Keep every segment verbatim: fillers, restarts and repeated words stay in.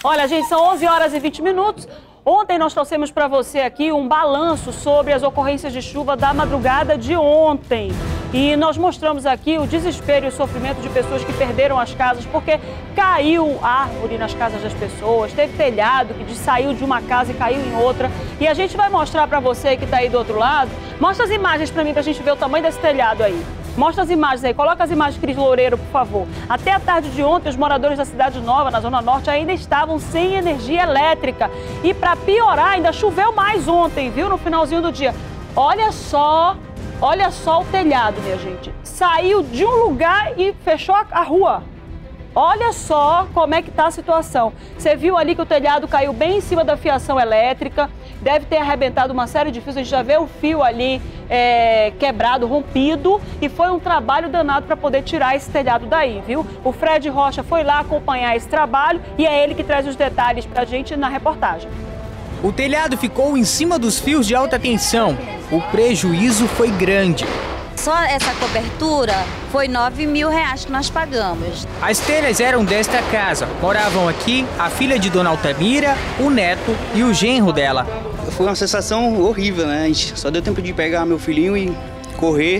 Olha, gente, são onze horas e vinte minutos. Ontem nós trouxemos para você aqui um balanço sobre as ocorrências de chuva da madrugada de ontem. E nós mostramos aqui o desespero e o sofrimento de pessoas que perderam as casas porque caiu árvore nas casas das pessoas, teve telhado que saiu de uma casa e caiu em outra. E a gente vai mostrar para você que está aí do outro lado. Mostra as imagens para mim, para a gente ver o tamanho desse telhado aí. Mostra as imagens aí, coloca as imagens, Cris Loureiro, por favor. Até a tarde de ontem, os moradores da Cidade Nova, na Zona Norte, ainda estavam sem energia elétrica. E para piorar, ainda choveu mais ontem, viu, no finalzinho do dia. Olha só, olha só o telhado, minha gente. Saiu de um lugar e fechou a, a rua. Olha só como é que está a situação. Você viu ali que o telhado caiu bem em cima da fiação elétrica, deve ter arrebentado uma série de fios, a gente já vê o fio ali é, quebrado, rompido, e foi um trabalho danado para poder tirar esse telhado daí, viu? O Fred Rocha foi lá acompanhar esse trabalho e é ele que traz os detalhes para a gente na reportagem. O telhado ficou em cima dos fios de alta tensão. O prejuízo foi grande. Só essa cobertura foi nove mil reais que nós pagamos. As telhas eram desta casa. Moravam aqui a filha de Dona Altamira, o neto e o genro dela. Foi uma sensação horrível, né? A gente só deu tempo de pegar meu filhinho e correr.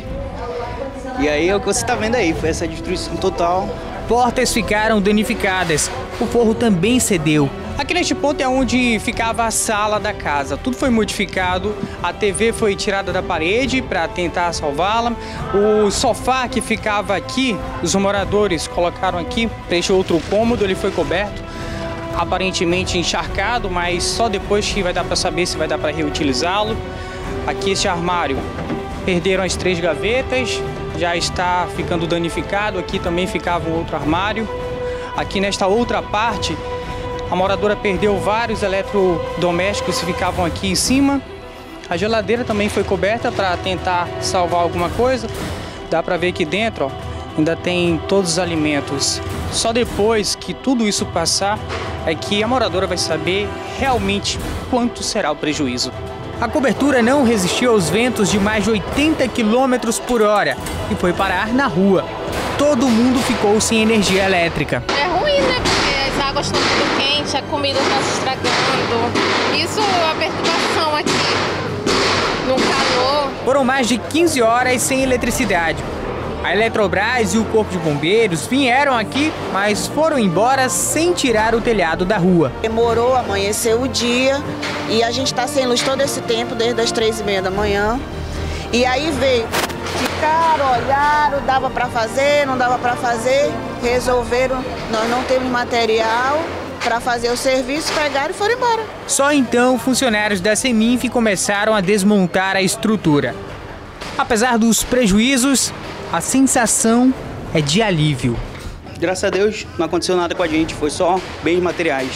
E aí é o que você está vendo aí, foi essa destruição total. Portas ficaram danificadas. O forro também cedeu. Aqui neste ponto é onde ficava a sala da casa. Tudo foi modificado, a T V foi tirada da parede para tentar salvá-la. O sofá que ficava aqui, os moradores colocaram aqui, este outro cômodo, ele foi coberto, aparentemente encharcado, mas só depois que vai dar para saber se vai dar para reutilizá-lo. Aqui esse armário, perderam as três gavetas, já está ficando danificado. Aqui também ficava um outro armário. Aqui nesta outra parte, a moradora perdeu vários eletrodomésticos que ficavam aqui em cima. A geladeira também foi coberta para tentar salvar alguma coisa. Dá para ver aqui dentro, ó, ainda tem todos os alimentos. Só depois que tudo isso passar é que a moradora vai saber realmente quanto será o prejuízo. A cobertura não resistiu aos ventos de mais de oitenta quilômetros por hora e foi parar na rua. Todo mundo ficou sem energia elétrica. É ruim, né? Porque as águas estão muito quentes, a comida está se estragando. Isso é a perturbação aqui, no calor. Foram mais de quinze horas sem eletricidade. A Eletrobras e o Corpo de Bombeiros vieram aqui, mas foram embora sem tirar o telhado da rua. Demorou, amanheceu o dia e a gente está sem luz todo esse tempo, desde as três e meia da manhã. E aí veio, ficaram, olharam, dava para fazer, não dava para fazer, resolveram, nós não temos material para fazer o serviço, pegaram e foram embora. Só então funcionários da Seminf começaram a desmontar a estrutura. Apesar dos prejuízos, a sensação é de alívio. Graças a Deus não aconteceu nada com a gente, foi só bens materiais.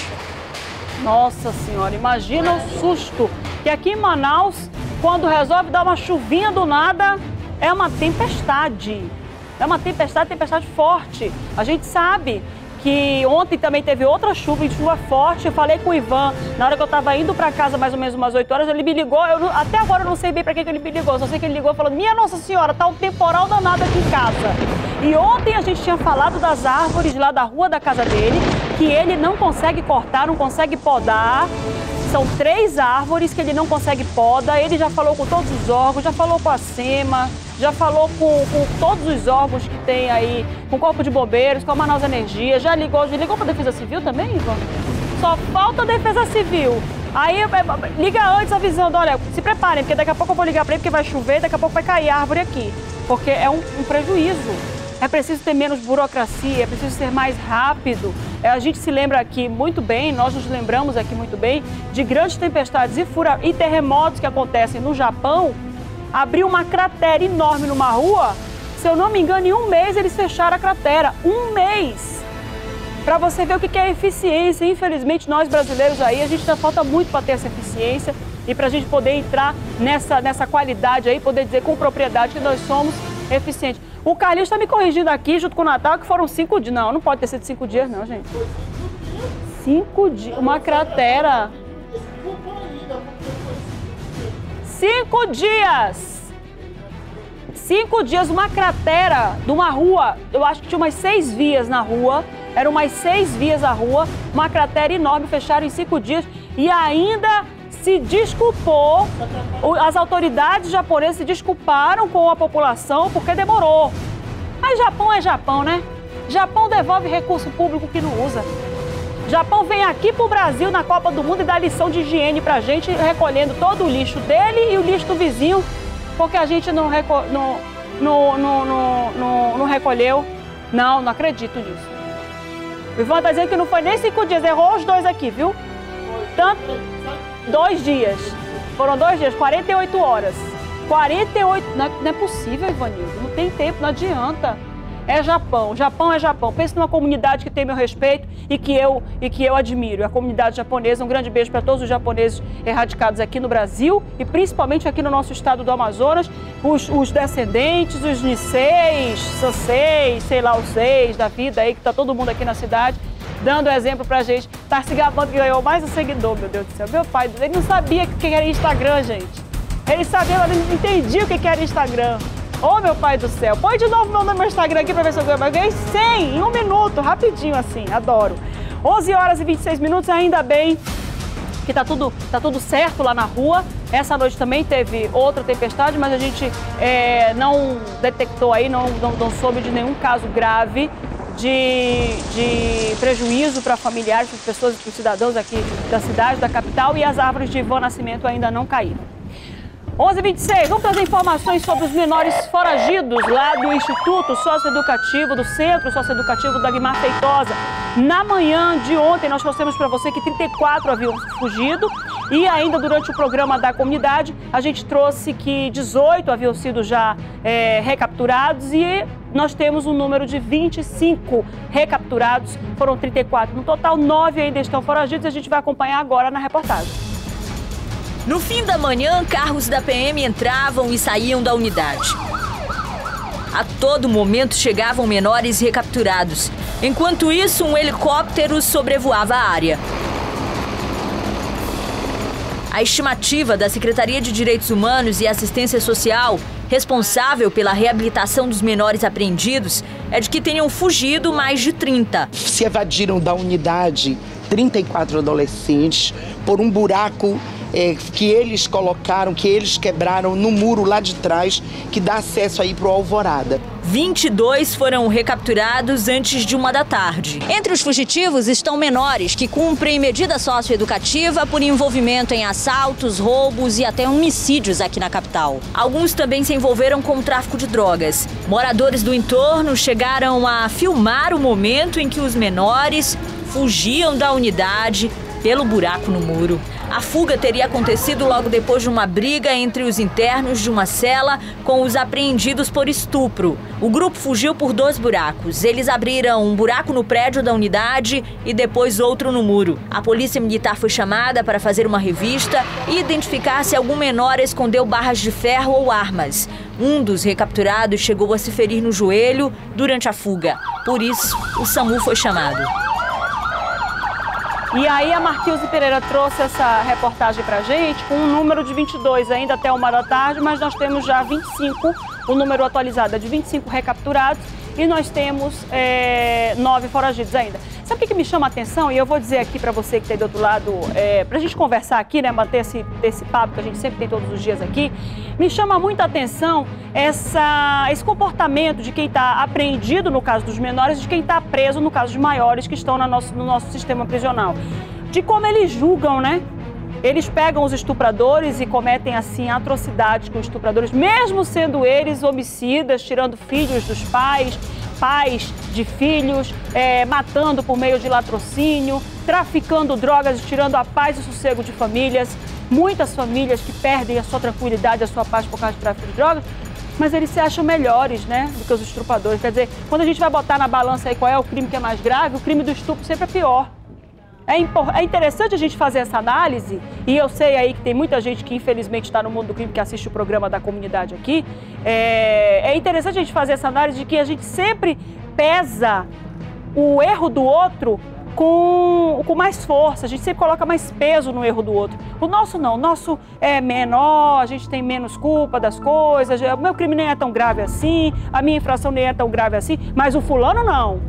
Nossa Senhora, imagina o susto que aqui em Manaus, quando resolve dar uma chuvinha do nada, é uma tempestade. É uma tempestade, tempestade forte. A gente sabe que ontem também teve outra chuva, e chuva forte. Eu falei com o Ivan, na hora que eu estava indo para casa, mais ou menos umas oito horas, ele me ligou. Eu não, até agora eu não sei bem para que, que ele me ligou, só sei que ele ligou falando: minha Nossa Senhora, tá um temporal danado aqui em casa. E ontem a gente tinha falado das árvores lá da rua da casa dele, que ele não consegue cortar, não consegue podar. São três árvores que ele não consegue poda. Ele já falou com todos os órgãos, já falou com a SEMA, já falou com, com todos os órgãos que tem aí, com o Corpo de Bombeiros, com a Manaus Energia, já ligou, já ligou para a Defesa Civil também, Ivan? Só falta a Defesa Civil. Aí liga antes avisando: olha, se preparem, porque daqui a pouco eu vou ligar para ele, porque vai chover, daqui a pouco vai cair árvore aqui, porque é um, um prejuízo. É preciso ter menos burocracia, é preciso ser mais rápido. É, a gente se lembra aqui muito bem, nós nos lembramos aqui muito bem de grandes tempestades e, fura... e terremotos que acontecem no Japão. Abriu uma cratera enorme numa rua, se eu não me engano, em um mês eles fecharam a cratera. Um mês! Para você ver o que é eficiência. Infelizmente, nós brasileiros aí, a gente ainda falta muito para ter essa eficiência e para a gente poder entrar nessa, nessa qualidade aí, poder dizer com propriedade que nós somos eficientes. O Carlinhos está me corrigindo aqui, junto com o Natal, que foram cinco dias. Não, não pode ter sido cinco dias, não, gente. Cinco dias. Uma cratera. Cinco dias. Cinco dias, uma cratera de uma rua. Eu acho que tinha umas seis vias na rua. Eram mais seis vias à rua, uma cratera enorme, fecharam em cinco dias e ainda se desculpou, as autoridades japonesas se desculparam com a população porque demorou. Mas Japão é Japão, né? Japão devolve recurso público que não usa. Japão vem aqui pro Brasil na Copa do Mundo e dá lição de higiene pra gente, recolhendo todo o lixo dele e o lixo do vizinho, porque a gente não, reco não, não, não, não, não, não recolheu. Não, não acredito nisso. O Ivan tá dizendo que não foi nem cinco dias, errou os dois aqui, viu? Tanto... Dois dias. Foram dois dias, quarenta e oito horas. quarenta e oito... Não é, não é possível, Ivanildo. Não tem tempo, não adianta. É Japão. Japão é Japão. Pense numa comunidade que tem meu respeito e que eu, e que eu admiro. A comunidade japonesa. Um grande beijo para todos os japoneses erradicados aqui no Brasil e principalmente aqui no nosso estado do Amazonas. Os, os descendentes, os Niseis, Sanseis, sei lá, os seis da vida aí, que tá todo mundo aqui na cidade. Dando exemplo pra gente, tá se gabando que ganhou mais um seguidor, meu Deus do céu. Meu pai, ele não sabia o que era Instagram, gente. Ele sabia, mas ele não entendia o que era Instagram. Ô, oh, meu pai do céu, põe de novo meu nome no Instagram aqui pra ver se eu ganho. Eu ganhei cem em um minuto, rapidinho assim, adoro. onze horas e vinte e seis minutos, ainda bem que tá tudo, tá tudo certo lá na rua. Essa noite também teve outra tempestade, mas a gente é, não detectou aí, não, não, não soube de nenhum caso grave De, de prejuízo para familiares, para pessoas, para os cidadãos aqui da cidade, da capital, e as árvores de Ivan Nascimento ainda não caíram. onze e vinte e seis, vamos trazer informações sobre os menores foragidos lá do Instituto Socioeducativo, do Centro Socioeducativo da Guimar Feitosa. Na manhã de ontem, nós trouxemos para você que trinta e quatro haviam fugido e ainda durante o programa da comunidade, a gente trouxe que dezoito haviam sido já é, recapturados e nós temos um número de vinte e cinco recapturados, foram trinta e quatro. No total, nove ainda estão foragidos e a gente vai acompanhar agora na reportagem. No fim da manhã, carros da P M entravam e saíam da unidade. A todo momento chegavam menores recapturados. Enquanto isso, um helicóptero sobrevoava a área. A estimativa da Secretaria de Direitos Humanos e Assistência Social, responsável pela reabilitação dos menores apreendidos, é de que tenham fugido mais de trinta. Se evadiram da unidade trinta e quatro adolescentes por um buraco é, que eles colocaram, que eles quebraram no muro lá de trás, que dá acesso aí para o Alvorada. vinte e dois foram recapturados antes de uma da tarde. Entre os fugitivos estão menores que cumprem medida socioeducativa por envolvimento em assaltos, roubos e até homicídios aqui na capital. Alguns também se envolveram com o tráfico de drogas. Moradores do entorno chegaram a filmar o momento em que os menores fugiam da unidade pelo buraco no muro. A fuga teria acontecido logo depois de uma briga entre os internos de uma cela com os apreendidos por estupro. O grupo fugiu por dois buracos. Eles abriram um buraco no prédio da unidade e depois outro no muro. A polícia militar foi chamada para fazer uma revista e identificar se algum menor escondeu barras de ferro ou armas. Um dos recapturados chegou a se ferir no joelho durante a fuga. Por isso, o SAMU foi chamado. E aí a Marquilze Pereira trouxe essa reportagem pra gente com um número de vinte e dois ainda até uma da tarde, mas nós temos já vinte e cinco, o número atualizado é de vinte e cinco recapturados e nós temos é, nove foragidos ainda. Sabe o que, que me chama a atenção? E eu vou dizer aqui para você que está aí do outro lado, é, para a gente conversar aqui, né, manter esse, esse papo que a gente sempre tem todos os dias aqui, me chama muita atenção essa, esse comportamento de quem está apreendido no caso dos menores e de quem está preso no caso de maiores que estão no nosso, no nosso sistema prisional. De como eles julgam, né? Eles pegam os estupradores e cometem, assim, atrocidades com os estupradores, mesmo sendo eles homicidas, tirando filhos dos pais, pais de filhos, é, matando por meio de latrocínio, traficando drogas, tirando a paz e o sossego de famílias. Muitas famílias que perdem a sua tranquilidade, a sua paz por causa de tráfico de drogas, mas eles se acham melhores, né, do que os estupradores. Quer dizer, quando a gente vai botar na balança aí qual é o crime que é mais grave, o crime do estupro sempre é pior. É interessante a gente fazer essa análise, e eu sei aí que tem muita gente que infelizmente está no mundo do crime que assiste o programa da comunidade aqui. É, é interessante a gente fazer essa análise de que a gente sempre pesa o erro do outro com, com mais força, a gente sempre coloca mais peso no erro do outro. O nosso não, o nosso é menor, a gente tem menos culpa das coisas, o meu crime nem é tão grave assim, a minha infração nem é tão grave assim, mas o fulano não.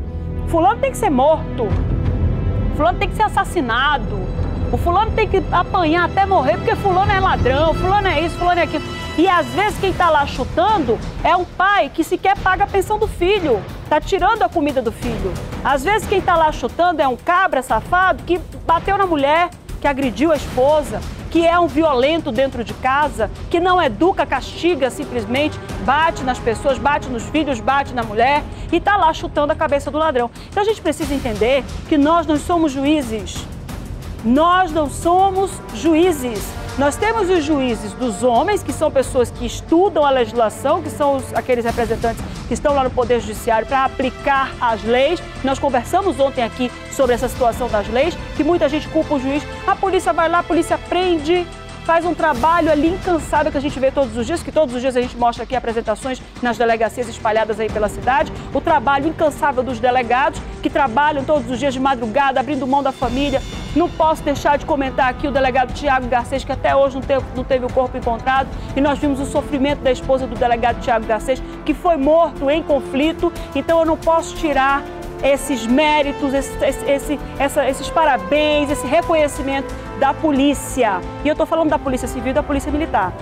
fulano tem que ser morto, fulano tem que ser assassinado, o fulano tem que apanhar até morrer porque fulano é ladrão, fulano é isso, fulano é aquilo. E às vezes quem está lá chutando é um pai que sequer paga a pensão do filho, está tirando a comida do filho. Às vezes quem está lá chutando é um cabra safado que bateu na mulher, que agrediu a esposa, que é um violento dentro de casa, que não educa, castiga simplesmente, bate nas pessoas, bate nos filhos, bate na mulher e está lá chutando a cabeça do ladrão. Então a gente precisa entender que nós não somos juízes. Nós não somos juízes. Nós temos os juízes dos homens, que são pessoas que estudam a legislação, que são os, aqueles representantes que estão lá no Poder Judiciário para aplicar as leis. Nós conversamos ontem aqui sobre essa situação das leis, que muita gente culpa o juiz. A polícia vai lá, a polícia prende, faz um trabalho ali incansável que a gente vê todos os dias, que todos os dias a gente mostra aqui apresentações nas delegacias espalhadas aí pela cidade. O trabalho incansável dos delegados, que trabalham todos os dias de madrugada, abrindo mão da família. Não posso deixar de comentar aqui o delegado Tiago Garcês, que até hoje não teve, não teve o corpo encontrado. E nós vimos o sofrimento da esposa do delegado Tiago Garcês, que foi morto em conflito. Então eu não posso tirar esses méritos, esse, esse, essa, esses parabéns, esse reconhecimento da polícia. E eu estou falando da Polícia Civil e da Polícia Militar.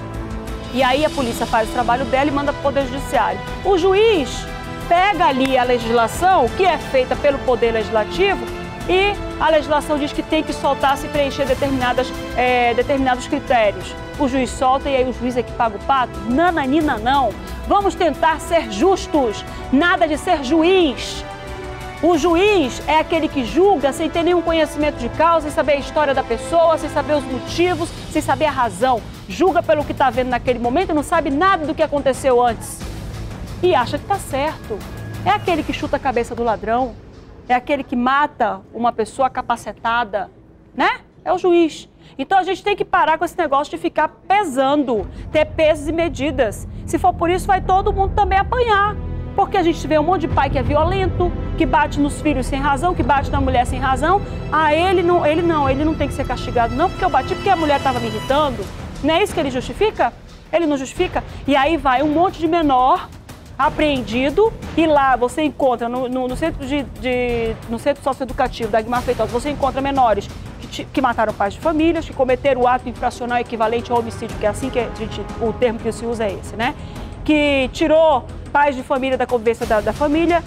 E aí a polícia faz o trabalho dela e manda para o Poder Judiciário. O juiz pega ali a legislação, que é feita pelo Poder Legislativo, e a legislação diz que tem que soltar se preencher determinadas, é, determinados critérios. O juiz solta e aí o juiz é que paga o pato? Nananina não. Vamos tentar ser justos. Nada de ser juiz. O juiz é aquele que julga sem ter nenhum conhecimento de causa, sem saber a história da pessoa, sem saber os motivos, sem saber a razão. Julga pelo que está vendo naquele momento e não sabe nada do que aconteceu antes. E acha que está certo. É aquele que chuta a cabeça do ladrão. É aquele que mata uma pessoa capacetada, né? É o juiz. Então a gente tem que parar com esse negócio de ficar pesando, ter pesos e medidas. Se for por isso, vai todo mundo também apanhar. Porque a gente vê um monte de pai que é violento, que bate nos filhos sem razão, que bate na mulher sem razão. Ah, ele não, ele não, ele não tem que ser castigado não, porque eu bati porque a mulher estava me irritando. Não é isso que ele justifica? Ele não justifica? E aí vai um monte de menor apreendido e lá você encontra no, no, no centro de, de no centro socioeducativo da Guimarães Feitosa, você encontra menores que, que mataram pais de famílias, que cometeram o ato infracional equivalente ao homicídio, que é assim que a gente, o termo que se usa é esse, né? Que tirou pais de família da convivência da, da família,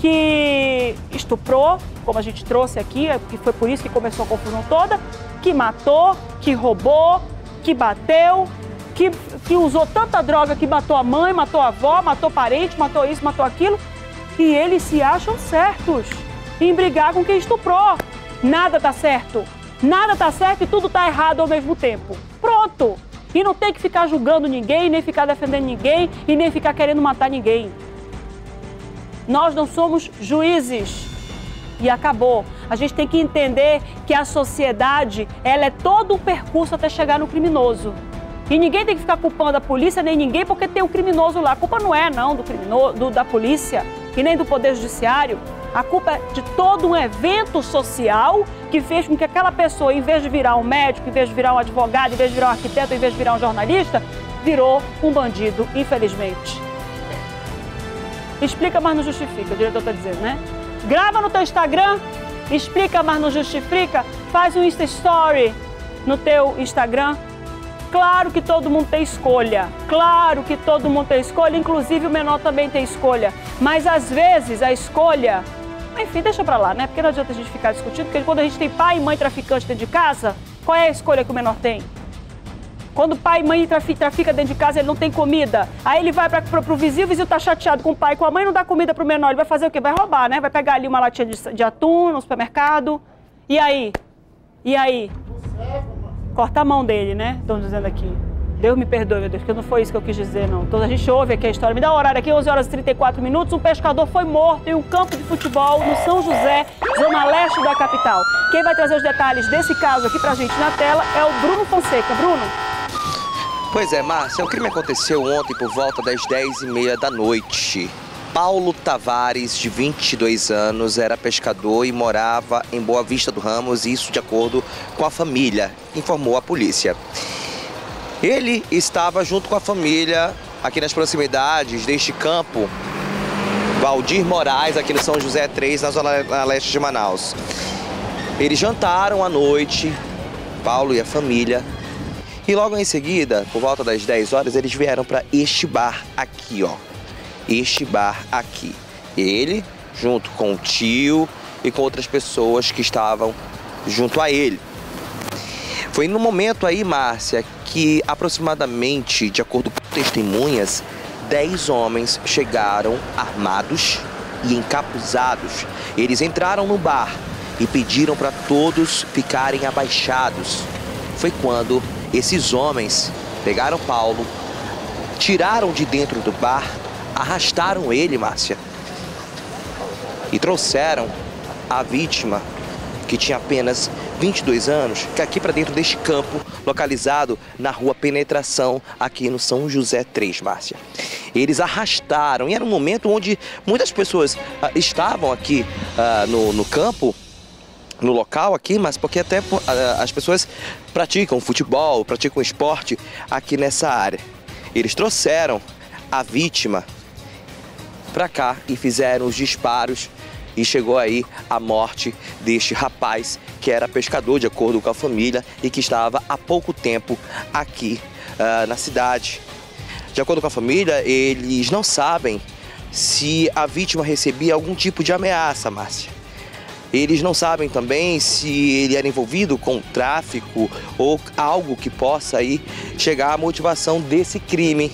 que estuprou, como a gente trouxe aqui, que foi por isso que começou a confusão toda, que matou, que roubou, que bateu, Que, que usou tanta droga que matou a mãe, matou a avó, matou parente, matou isso, matou aquilo. E eles se acham certos em brigar com quem estuprou. Nada tá certo. Nada tá certo e tudo tá errado ao mesmo tempo. Pronto. E não tem que ficar julgando ninguém, nem ficar defendendo ninguém e nem ficar querendo matar ninguém. Nós não somos juízes. E acabou. A gente tem que entender que a sociedade, ela é todo um percurso até chegar no criminoso. E ninguém tem que ficar culpando a polícia, nem ninguém, porque tem um criminoso lá. A culpa não é, não, do criminoso, do, da polícia e nem do Poder Judiciário. A culpa é de todo um evento social que fez com que aquela pessoa, em vez de virar um médico, em vez de virar um advogado, em vez de virar um arquiteto, em vez de virar um jornalista, virou um bandido, infelizmente. Explica, mas não justifica, o diretor está dizendo, né? Grava no teu Instagram, explica, mas não justifica, faz um Insta Story no teu Instagram. Claro que todo mundo tem escolha, claro que todo mundo tem escolha, inclusive o menor também tem escolha. Mas às vezes a escolha, enfim, deixa pra lá, né? Porque não adianta a gente ficar discutindo, porque quando a gente tem pai e mãe traficante dentro de casa, qual é a escolha que o menor tem? Quando pai e mãe trafica dentro de casa, ele não tem comida. Aí ele vai para pro vizinho, o vizinho tá chateado com o pai e com a mãe, não dá comida pro menor, ele vai fazer o quê? Vai roubar, né? Vai pegar ali uma latinha de, de atum no supermercado. E aí? E aí? Corta a mão dele, né? Estão dizendo aqui. Deus me perdoe, meu Deus, porque não foi isso que eu quis dizer, não. Então a gente ouve aqui a história. Me dá o horário aqui, onze horas e trinta e quatro minutos. Um pescador foi morto em um campo de futebol no São José, zona leste da capital. Quem vai trazer os detalhes desse caso aqui pra gente na tela é o Bruno Fonseca. Bruno? Pois é, Márcia, o crime aconteceu ontem por volta das dez e meia da noite. Paulo Tavares, de vinte e dois anos, era pescador e morava em Boa Vista do Ramos, isso de acordo com a família, informou a polícia. Ele estava junto com a família aqui nas proximidades deste campo Valdir Moraes, aqui no São José três, na zona leste de Manaus. Eles jantaram à noite, Paulo e a família, e logo em seguida, por volta das dez horas, eles vieram para este bar aqui, ó. Este bar aqui. Ele, junto com o tio e com outras pessoas que estavam junto a ele. Foi no momento aí, Márcia, que aproximadamente, de acordo com testemunhas, dez homens chegaram armados e encapuzados. Eles entraram no bar e pediram para todos ficarem abaixados. Foi quando esses homens pegaram Paulo, tiraram de dentro do bar, arrastaram ele, Márcia, e trouxeram a vítima, que tinha apenas vinte e dois anos, que aqui para dentro deste campo, localizado na rua Penetração, aqui no São José três, Márcia. Eles arrastaram, e era um momento onde muitas pessoas ah, estavam aqui ah, no, no campo, no local aqui, mas porque até ah, as pessoas praticam futebol, praticam esporte aqui nessa área. Eles trouxeram a vítima para cá e fizeram os disparos, e chegou aí a morte deste rapaz que era pescador, de acordo com a família, e que estava há pouco tempo aqui uh, na cidade. De acordo com a família, eles não sabem se a vítima recebia algum tipo de ameaça, Márcia. Eles não sabem também se ele era envolvido com tráfico ou algo que possa aí chegar à motivação desse crime.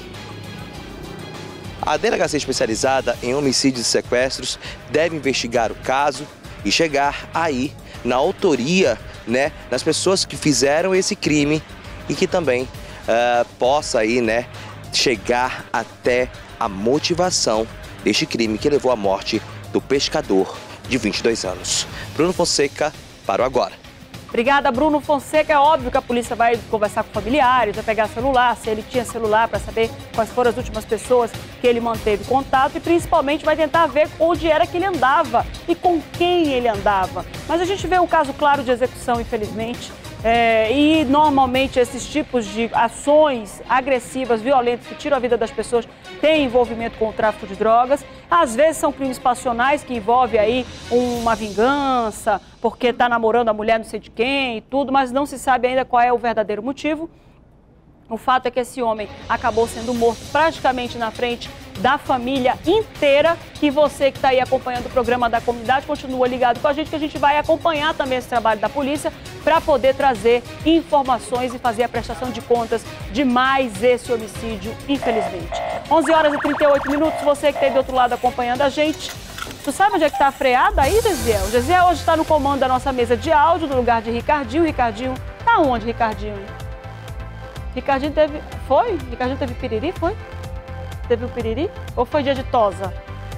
A Delegacia Especializada em Homicídios e Sequestros deve investigar o caso e chegar aí na autoria, né, das pessoas que fizeram esse crime, e que também uh, possa aí, né, chegar até a motivação deste crime que levou à morte do pescador de vinte e dois anos. Bruno Fonseca, para o Agora. Obrigada, Bruno Fonseca. É óbvio que a polícia vai conversar com familiares, vai pegar celular, se ele tinha celular, para saber quais foram as últimas pessoas que ele manteve contato, e principalmente vai tentar ver onde era que ele andava e com quem ele andava. Mas a gente vê um caso claro de execução, infelizmente. É, e normalmente esses tipos de ações agressivas, violentas, que tiram a vida das pessoas, têm envolvimento com o tráfico de drogas. Às vezes são crimes passionais que envolvem aí uma vingança, porque está namorando a mulher não sei de quem e tudo, mas não se sabe ainda qual é o verdadeiro motivo. O fato é que esse homem acabou sendo morto praticamente na frente da família inteira. E você que está aí acompanhando o programa da comunidade, continua ligado com a gente, que a gente vai acompanhar também esse trabalho da polícia para poder trazer informações e fazer a prestação de contas de mais esse homicídio, infelizmente. onze horas e trinta e oito minutos, você que está aí do outro lado acompanhando a gente. Tu sabe onde é que está a freada aí, Gesiel? O Gesiel hoje está no comando da nossa mesa de áudio, no lugar de Ricardinho. Ricardinho, tá onde, Ricardinho? Ricardinho teve... Foi? Ricardinho teve piriri, foi? Teve o piriri? Ou foi dia de tosa?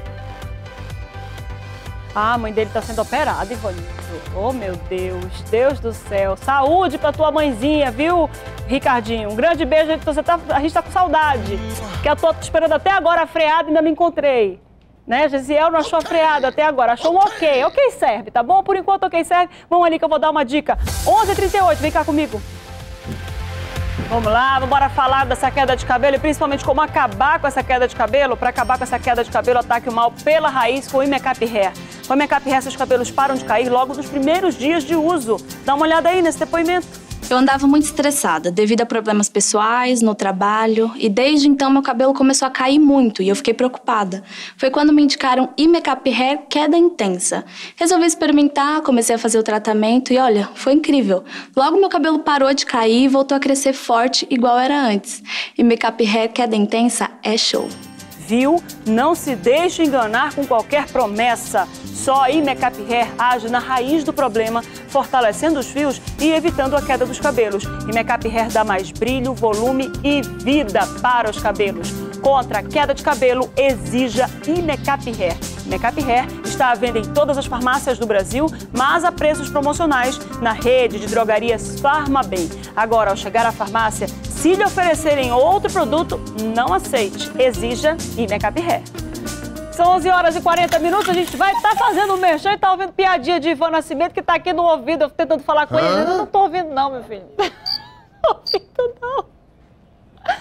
Ah, a mãe dele tá sendo operada, Ivanildo. Oh, meu Deus. Deus do céu. Saúde pra tua mãezinha, viu, Ricardinho? Um grande beijo. Você tá... A gente tá com saudade. Que eu tô esperando até agora a freada e ainda não encontrei. Né? Gesiel não achou a freada até agora. Achou um ok. Ok serve, tá bom? Por enquanto, ok serve. Vamos ali que eu vou dar uma dica. onze e trinta e oito, vem cá comigo. Vamos lá, vamos embora falar dessa queda de cabelo e principalmente como acabar com essa queda de cabelo. Para acabar com essa queda de cabelo, ataque o mal pela raiz com o Imecap Hair. Com o Imecap Hair, seus cabelos param de cair logo nos primeiros dias de uso. Dá uma olhada aí nesse depoimento. Eu andava muito estressada devido a problemas pessoais, no trabalho, e desde então meu cabelo começou a cair muito e eu fiquei preocupada. Foi quando me indicaram Imecap Hair Queda Intensa. Resolvi experimentar, comecei a fazer o tratamento e olha, foi incrível. Logo meu cabelo parou de cair e voltou a crescer forte igual era antes. Imecap Hair Queda Intensa é show. Viu? Não se deixe enganar com qualquer promessa. Só a Imecap Hair age na raiz do problema, fortalecendo os fios e evitando a queda dos cabelos. Imecap Hair dá mais brilho, volume e vida para os cabelos. Contra a queda de cabelo, exija Imecap Hair. Imecap Hair está à venda em todas as farmácias do Brasil, mas a preços promocionais na rede de drogarias Farmabem. Agora, ao chegar à farmácia, se lhe oferecerem outro produto, não aceite. Exija Imecap Hair. São onze horas e quarenta minutos, a gente vai estar tá fazendo um merchan e tá ouvindo piadinha de Ivan Nascimento, que tá aqui no ouvido, eu tentando falar com ele. Eu não tô ouvindo não, meu filho. Não tô ouvindo não.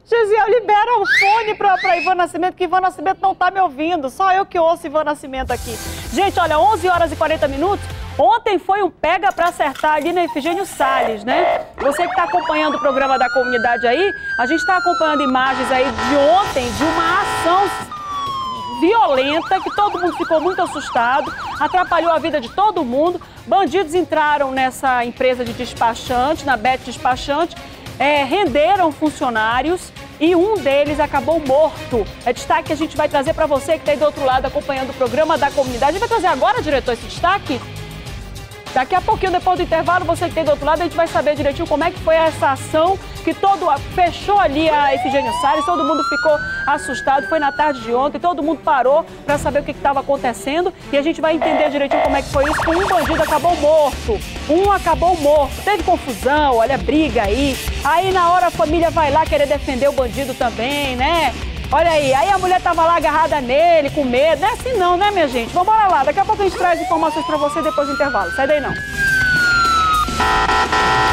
Gesiel, libera o fone pra, pra Ivan Nascimento, que Ivan Nascimento não tá me ouvindo. Só eu que ouço Ivan Nascimento aqui. Gente, olha, onze horas e quarenta minutos. Ontem foi um pega pra acertar ali na Efigênio Salles, né? Você que tá acompanhando o programa da comunidade aí, a gente tá acompanhando imagens aí de ontem de uma ação violenta, que todo mundo ficou muito assustado, atrapalhou a vida de todo mundo. Bandidos entraram nessa empresa de despachante, na Bet Despachante, é, renderam funcionários e um deles acabou morto. É destaque que a gente vai trazer para você que está aí do outro lado acompanhando o programa da comunidade. A gente vai trazer agora, diretor, esse destaque? Daqui a pouquinho, depois do intervalo, você que tem do outro lado, a gente vai saber direitinho como é que foi essa ação que todo fechou ali a Efigênio Salles, todo mundo ficou assustado, foi na tarde de ontem, todo mundo parou para saber o que estava acontecendo e a gente vai entender direitinho como é que foi isso, que um bandido acabou morto, um acabou morto, teve confusão, olha, briga aí, aí na hora a família vai lá querer defender o bandido também, né? Olha aí, aí a mulher tava lá agarrada nele, com medo. Não é assim não, né, minha gente? Vambora lá, daqui a pouco a gente traz informações pra você depois do intervalo. Sai daí não.